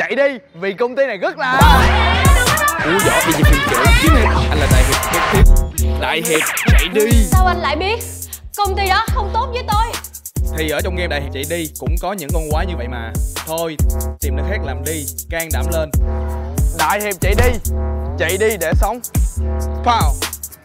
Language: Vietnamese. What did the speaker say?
chạy đi, vì công ty này rất là Ủa võ đi về phim kiểu kiếm hiệp. Anh là đại hiệp tiếp. Đại hiệp chạy đi. Sao anh lại biết? Công ty đó không tốt với tôi. Thì ở trong game đại hiệp chạy đi cũng có những con quái như vậy mà. Thôi tìm nơi khác làm đi, can đảm lên. đại hiệp chạy đi để sống. Pow.